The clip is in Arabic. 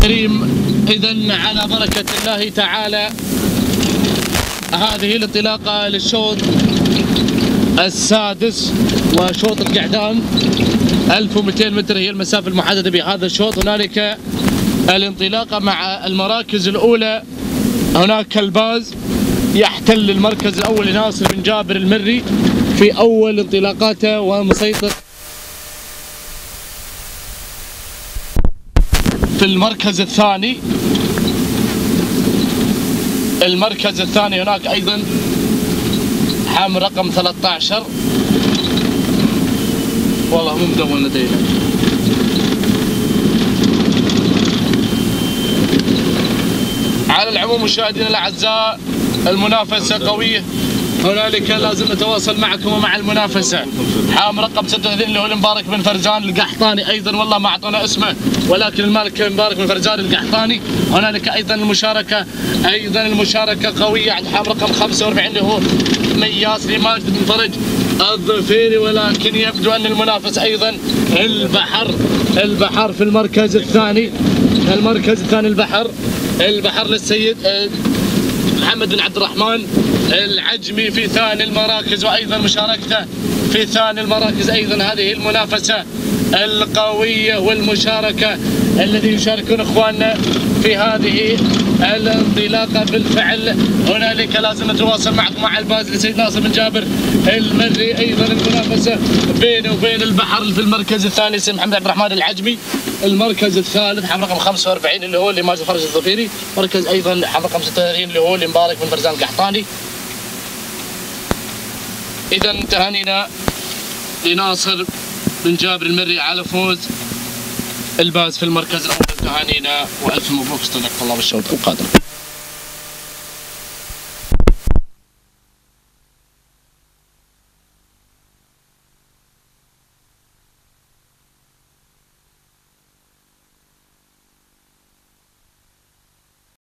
الكريم، إذن على بركة الله تعالى هذه الانطلاقة للشوط السادس وشوط القعدان. 1200 متر هي المسافة المحددة بهذا الشوط. هنالك الانطلاقة مع المراكز الأولى. هناك الباز يحتل المركز الأول لناصر بن جابر المري في أول انطلاقاته ومسيطر. في المركز الثاني هناك أيضا حامل رقم 13 والله مو مدون لدينا. على العموم مشاهدينا الأعزاء المنافسة قوية، هنالك لازم نتواصل معكم ومع المنافسة. حامل رقم 36 اللي هو المبارك بن فرزان القحطاني، أيضا والله ما أعطونا اسمه ولكن المالك مبارك بن فرزان القحطاني. هنالك أيضا المشاركة قوية عند حامل رقم 45 اللي هو مياس لماجد بن فرج الظفيري، ولكن يبدو أن المنافس أيضا البحر في المركز الثاني. البحر للسيد محمد بن عبد الرحمن العجمي في ثاني المراكز، وأيضا مشاركته في ثاني المراكز. أيضا هذه المنافسة القوية والمشاركة الذي يشاركون إخواننا في هذه الانطلاقة. بالفعل هنالك لازم نتواصل معكم مع الباز لسيد ناصر بن جابر المري. أيضا المنافسة بينه وبين البحر في المركز الثاني سيد محمد عبد الرحمن العجمي. المركز الثالث حامل رقم 45 اللي هو ماجد فرج الظفيري. مركز أيضا حامل رقم 36 اللي هو مبارك بن فرزان القحطاني. إذا تهانينا لناصر بن جابر المري على فوز الباز في المركز الأول. تهانينا وألف مبروك، استودعكم الله بالشوط القادم.